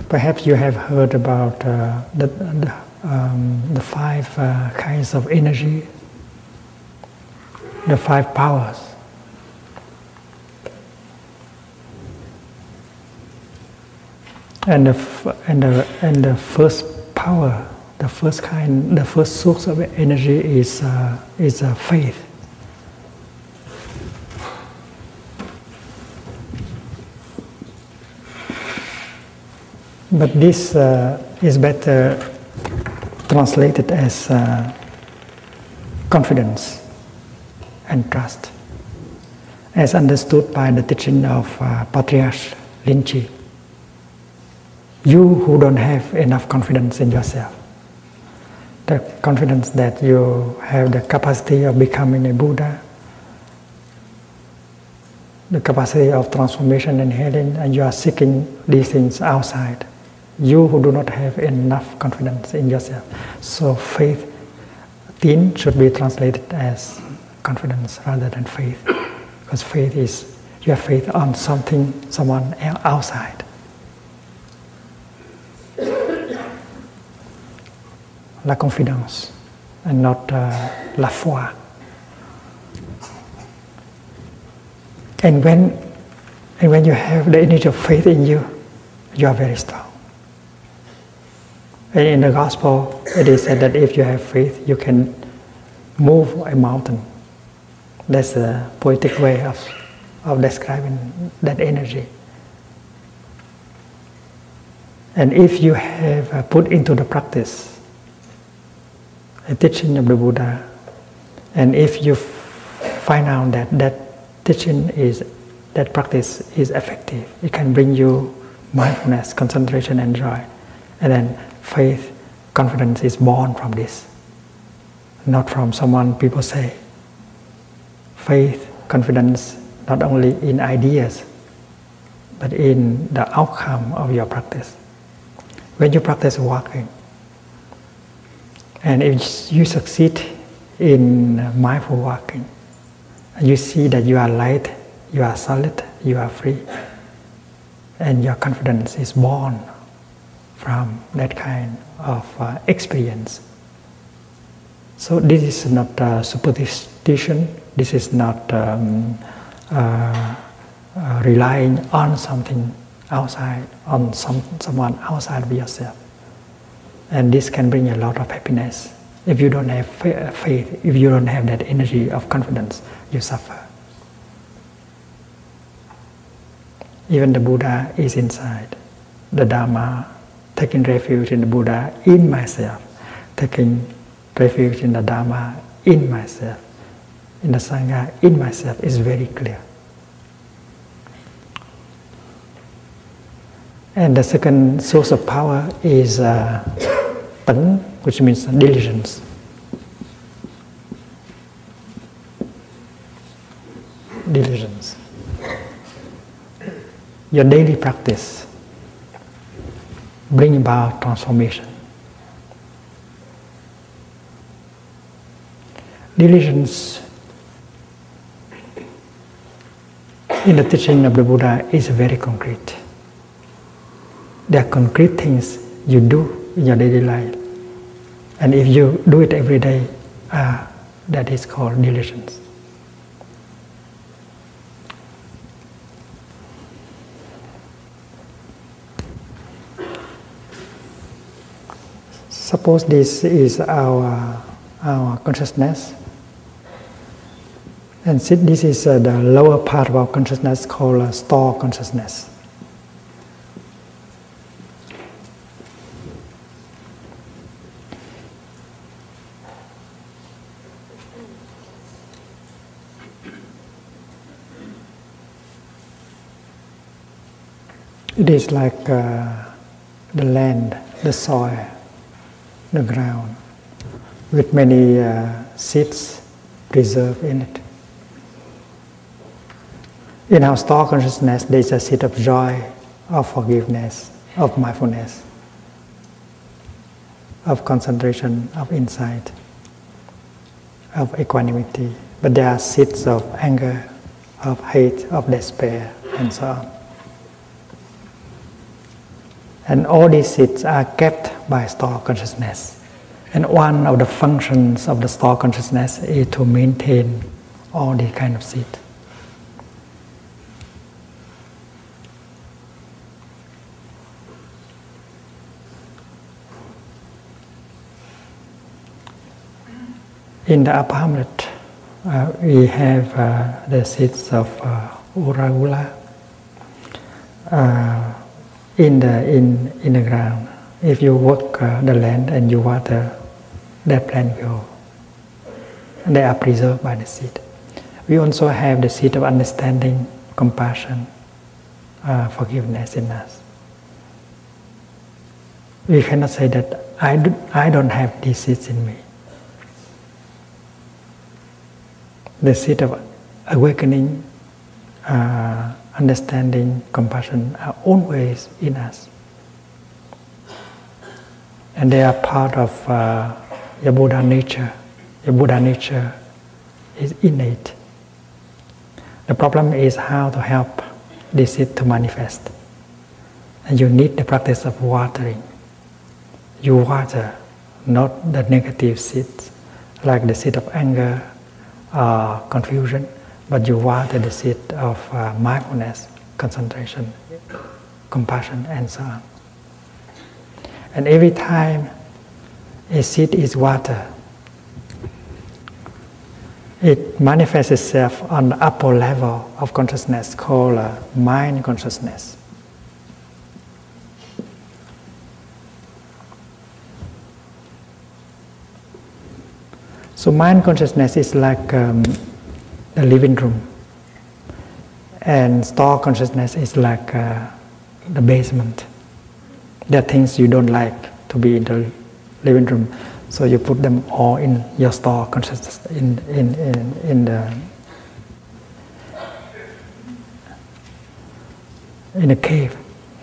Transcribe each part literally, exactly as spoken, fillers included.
Perhaps you have heard about uh, the, the, um, the five uh, kinds of energy, the five powers. And the, and, the, and the first power, the first kind, the first source of energy is, uh, is uh, faith. But this uh, is better translated as uh, confidence and trust, as understood by the teaching of uh, Patriarch Linchi. You who don't have enough confidence in yourself, the confidence that you have the capacity of becoming a Buddha, the capacity of transformation and healing, and you are seeking these things outside. You who do not have enough confidence in yourself. So faith, tin should be translated as confidence rather than faith. Because faith is, you have faith on something, someone outside. La confidence, and not uh, la foi. And when, and when you have the energy of faith in you, you are very strong. And in the Gospel, it is said that if you have faith, you can move a mountain. That's a poetic way of, of describing that energy. And if you have uh, put into the practice a teaching of the Buddha, and if you find out that that teaching is, that practice is effective, it can bring you mindfulness, concentration, and joy. And then faith, confidence is born from this, not from someone people say. Faith, confidence, not only in ideas, but in the outcome of your practice. When you practice walking, and if you succeed in mindful walking, and you see that you are light, you are solid, you are free, and your confidence is born from that kind of uh, experience. So this is not uh, superstition, this is not um, uh, uh, relying on something outside, on some, someone outside of yourself. And this can bring a lot of happiness. If you don't have faith, if you don't have that energy of confidence, you suffer. Even the Buddha is inside. The Dharma, taking refuge in the Buddha, in myself. Taking refuge in the Dharma, in myself. In the Sangha, in myself, is very clear. And the second source of power is uh, Tấn, which means diligence. Diligence. Your daily practice bring about transformation. Diligence in the teaching of the Buddha is very concrete. There are concrete things you do in your daily life, and if you do it every day, uh, that is called diligence. Suppose this is our, our consciousness, and this is uh, the lower part of our consciousness called uh, store consciousness. It is like uh, the land, the soil, the ground, with many uh, seeds preserved in it. In our store consciousness, there is a seed of joy, of forgiveness, of mindfulness, of concentration, of insight, of equanimity. But there are seeds of anger, of hate, of despair, and so on. And all these seeds are kept by star consciousness. And one of the functions of the star consciousness is to maintain all these kind of seeds. In the upper hamlet, uh, we have uh, the seeds of uh, Ura-Ula uh, in the in in the ground. If you work uh, the land and you water, that plant will. They are preserved by the seed. We also have the seed of understanding, compassion, uh, forgiveness in us. We cannot say that I do, I don't have these seeds in me. The seed of awakening, uh, understanding, compassion are always in us. And they are part of uh, your Buddha nature. Your Buddha nature is innate. The problem is how to help this seed to manifest. And you need the practice of watering. You water, not the negative seeds, like the seed of anger, Uh, confusion, but you water the seed of uh, mindfulness, concentration, compassion, and so on. And every time a seed is watered, it manifests itself on the upper level of consciousness called uh, mind consciousness. So mind consciousness is like um, the living room, and star consciousness is like uh, the basement. There are things you don't like to be in the living room, so you put them all in your star consciousness, in in in, in the in a cave.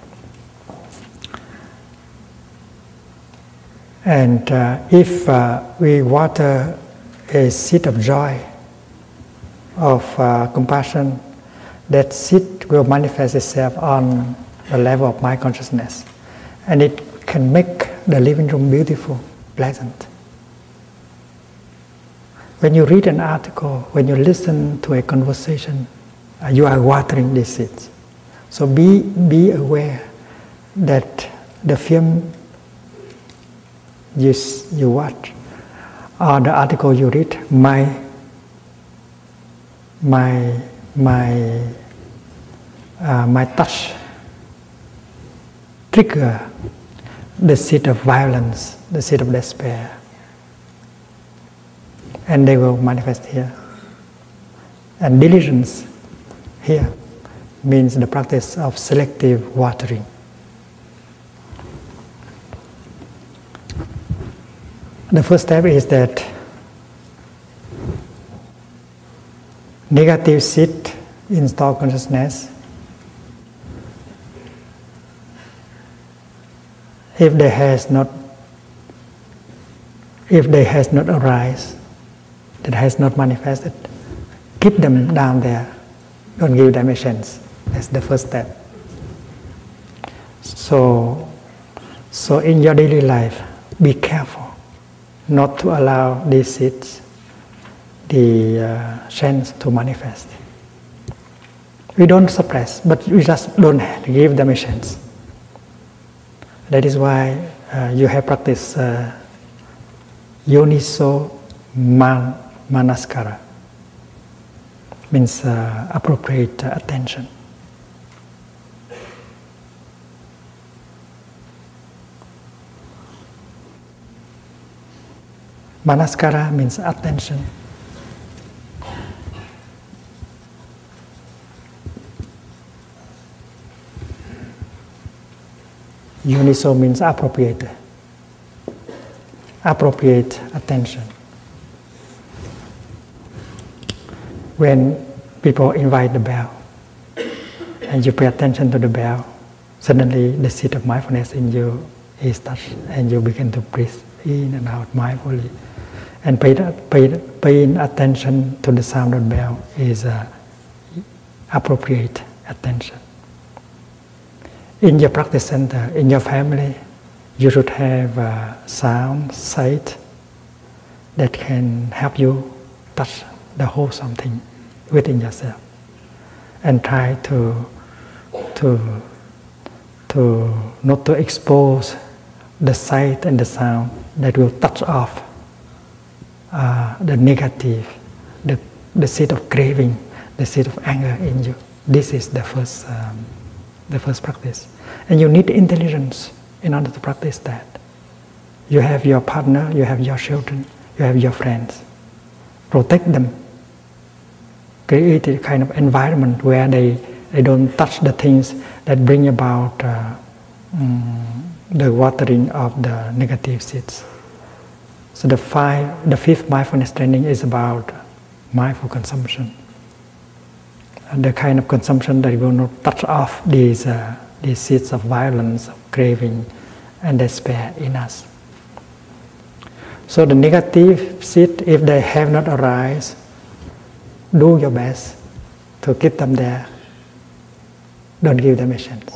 And uh, if uh, we water a seed of joy, of uh, compassion, that seed will manifest itself on the level of mind consciousness. And it can make the living room beautiful, pleasant. When you read an article, when you listen to a conversation, uh, you are watering these seeds. So be, be aware that the film you, you watch, or the article you read, my, my, my, uh, my touch trigger the seed of violence, the seed of despair, and they will manifest here. And diligence here means the practice of selective watering. The first step is that negative seed in star consciousness, if they has not, if they has not arise, that has not manifested, keep them down there. Don't give them a chance. That's the first step. So, so in your daily life, be careful not to allow these seeds the uh, chance to manifest. We don't suppress, but we just don't give them a chance. That is why uh, you have practiced uh, Yoniso man, Manaskara, means uh, appropriate uh, attention. Manaskara means attention. Yoniso means appropriate. Appropriate attention. When people invite the bell and you pay attention to the bell, suddenly the seed of mindfulness in you is touched and you begin to breathe in and out mindfully. And pay, pay, paying attention to the sound of the bell is uh, appropriate attention. in your practice center, in your family, you should have a sound, sight that can help you touch the wholesome thing within yourself, and try to to to not to expose the sight and the sound that will touch off uh, the negative, the the seed of craving, the seed of anger in you. This is the first um, the first practice, and you need intelligence in order to practice that. You have your partner, you have your children, you have your friends. Protect them. Create a kind of environment where they, they don't touch the things that bring about uh, um, the watering of the negative seeds. So the, five, the fifth mindfulness training is about mindful consumption. And the kind of consumption that will not touch off these, uh, these seeds of violence, of craving, and despair in us. So the negative seed, if they have not arise, do your best to keep them there. Don't give them a chance.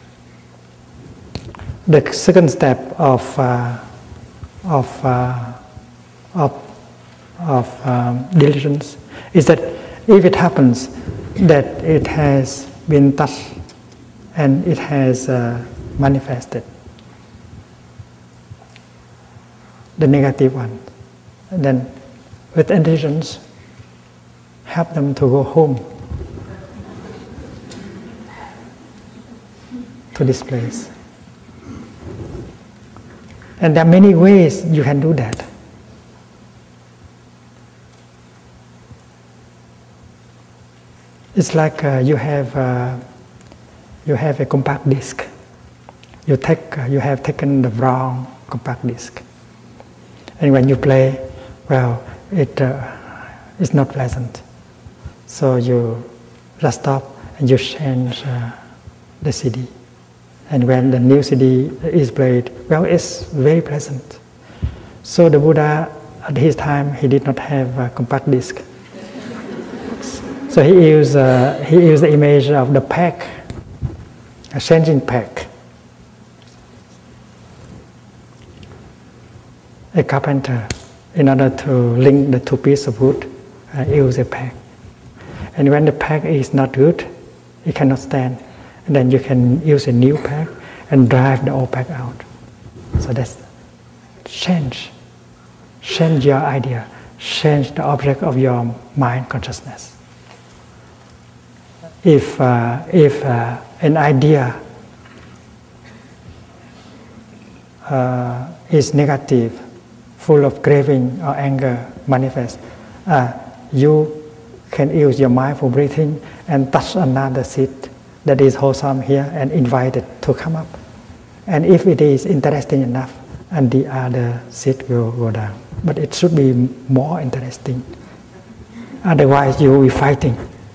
The second step of uh, of uh, of, of um, diligence is that if it happens that it has been touched and it has uh, manifested, the negative one, then with intelligence, help them to go home to this place. And there are many ways you can do that. It's like uh, you have uh, you have a compact disc. You take uh, you have taken the wrong compact disc, and when you play, well, it uh, is not pleasant. So you just stop and you change uh, the C D. And when the new C D is played, well, it's very pleasant. So the Buddha, at his time, he did not have a compact disc. So he used, uh, he used the image of the pack, a changing pack. A carpenter, in order to link the two pieces of wood, uh, use a pack. And when the pack is not good, it cannot stand. And then you can use a new pack and drive the old pack out. So that's change. Change your idea. Change the object of your mind consciousness. If, uh, if uh, an idea uh, is negative, full of craving or anger manifest, uh, you can use your mindful breathing and touch another seed that is wholesome here and invite it to come up. And if it is interesting enough, and the other seed will go down. But it should be more interesting. Otherwise you will be fighting.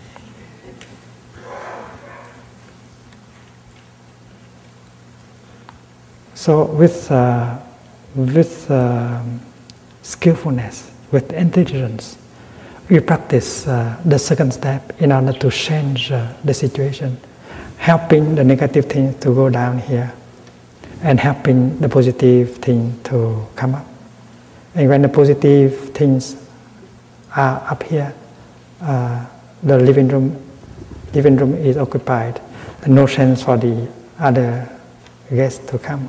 So with, uh, with uh, skillfulness, with intelligence, we practice uh, the second step in order to change uh, the situation, helping the negative thing to go down here and helping the positive thing to come up. And when the positive things are up here, uh, the living room, living room is occupied, and no chance for the other guests to come.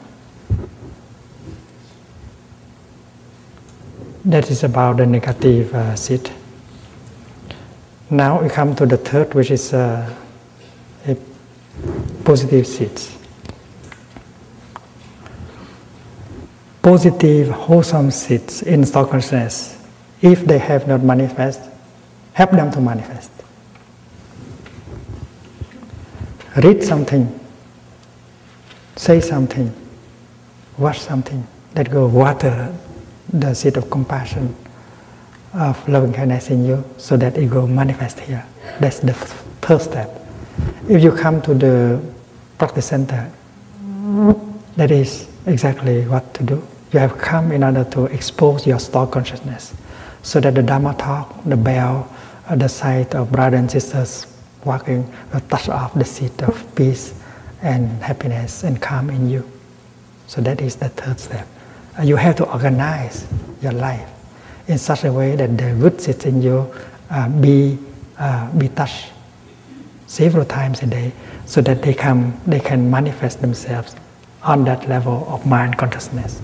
That is about the negative uh, seed. Now we come to the third, which is uh, a positive seeds. Positive, wholesome seeds in stock consciousness, if they have not manifest, help them to manifest. Read something, say something, watch something that will water the seed of compassion, of loving kindness in you, so that it will manifest here. That's the first step. If you come to the practice center, that is exactly what to do. You have come in order to expose your stored consciousness, so that the Dharma talk, the bell, uh, the sight of brothers and sisters walking will touch off the seed of peace and happiness and calm in you. So that is the third step. Uh, you have to organize your life in such a way that the good seeds in you uh, be uh, be touched several times a day, so that they come, they can manifest themselves on that level of mind consciousness.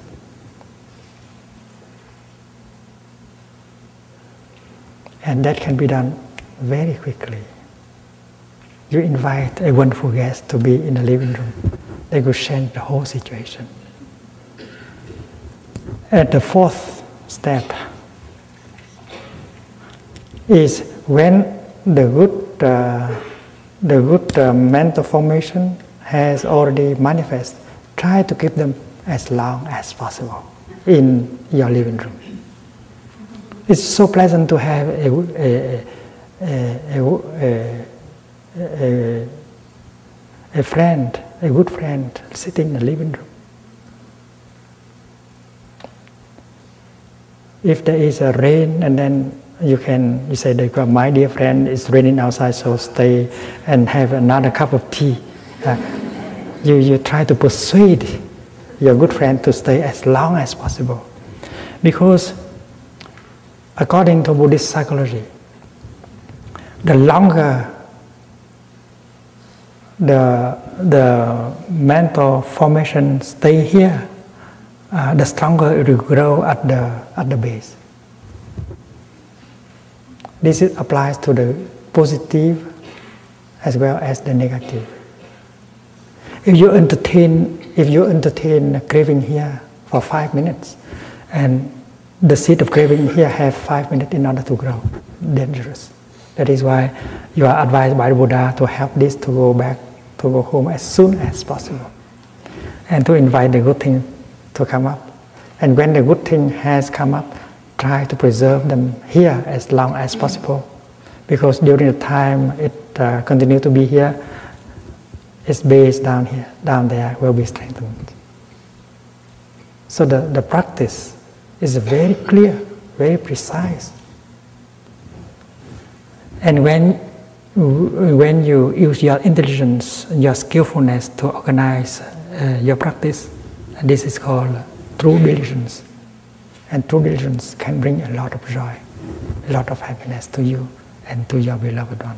And that can be done very quickly. You invite a wonderful guest to be in the living room, they will change the whole situation. And the fourth step is when the good, uh, the good uh, mental formation has already manifested, try to keep them as long as possible in your living room. It's so pleasant to have a, a, a, a, a, a friend, a good friend, sitting in the living room. If there is a rain, and then you can you say, my dear friend, it's raining outside, so stay and have another cup of tea. Uh, you, you try to persuade your good friend to stay as long as possible. Because according to Buddhist psychology, the longer the, the mental formation stay here, uh, the stronger it will grow at the, at the base. This is, applies to the positive as well as the negative. If you entertain, if you entertain craving here for five minutes, and the seed of craving here have five minutes in order to grow, dangerous. That is why you are advised by the Buddha to help this to go back, to go home as soon as possible, and to invite the good thing to come up. And when the good thing has come up, try to preserve them here as long as possible, because during the time it uh, continue to be here, its base down here, down there will be strengthened. So the, the practice is very clear, very precise. And when, when you use your intelligence, your skillfulness to organize uh, your practice, this is called true diligence. And true diligence can bring a lot of joy, a lot of happiness to you and to your beloved one.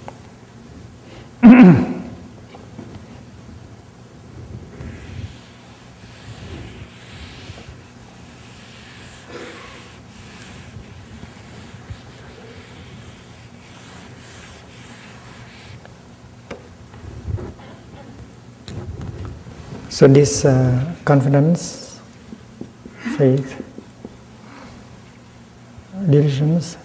So this uh, confidence, faith, diligence,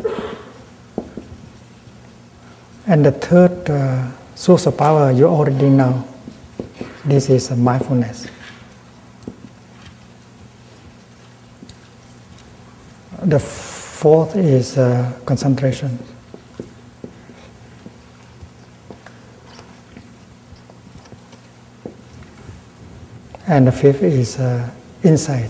and the third uh, source of power you already know. This is uh, mindfulness. The fourth is uh, concentration. And the fifth is uh, insight.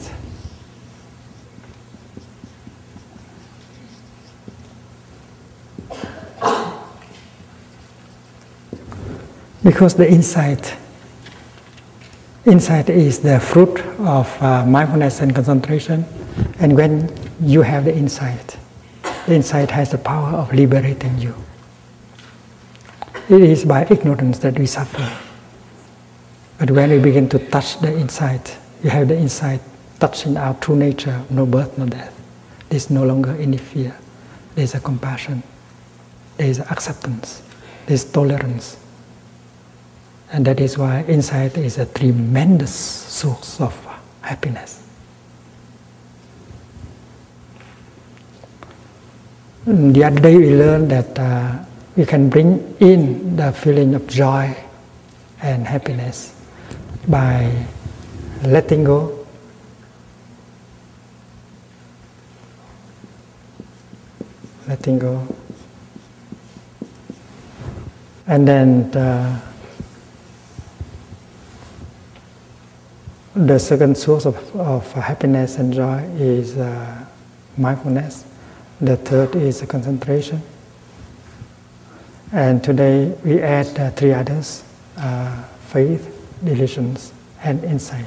Because the insight, insight is the fruit of uh, mindfulness and concentration. And when you have the insight, the insight has the power of liberating you. It is by ignorance that we suffer. But when we begin to touch the insight, you have the insight touching our true nature, no birth, no death. There is no longer any fear. There is a compassion. There is acceptance. There is tolerance. And that is why insight is a tremendous source of happiness. The other day we learned that uh, we can bring in the feeling of joy and happiness by letting go, letting go, and then uh, the second source of, of happiness and joy is uh, mindfulness. The third is concentration. And today we add uh, three others. Uh, faith, diligence, and insight.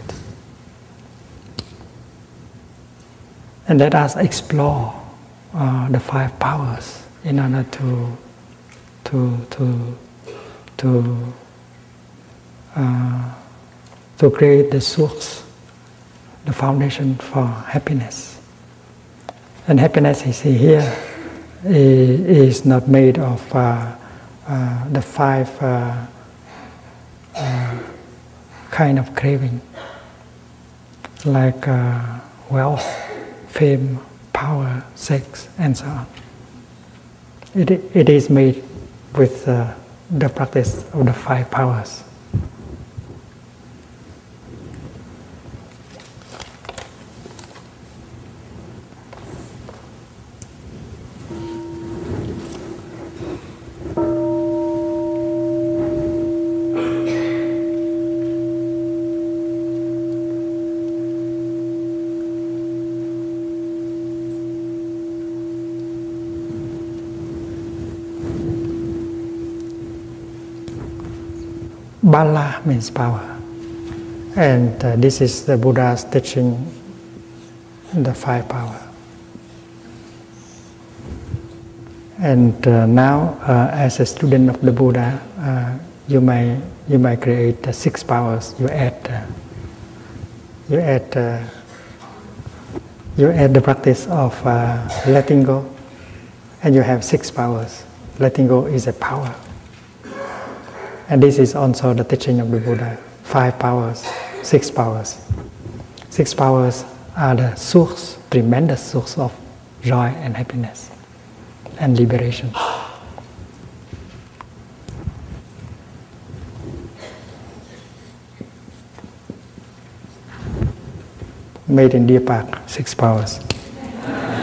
And let us explore uh, the five powers in order to to to to uh, to create the source, the foundation for happiness. And happiness is here is not made of uh, uh, the five uh, uh, kind of craving, like uh, wealth, fame, power, sex, and so on. It, it is made with uh, the practice of the five powers. Bala means power, and uh, this is the Buddha's teaching, the five power. And uh, now, uh, as a student of the Buddha, uh, you may you may create uh, six powers. You add uh, you add uh, you add the practice of uh, letting go, and you have six powers. Letting go is a power. And this is also the teaching of the Buddha. Five powers, six powers. Six powers are the source, tremendous source of joy and happiness and liberation. Made in Deer Park, six powers.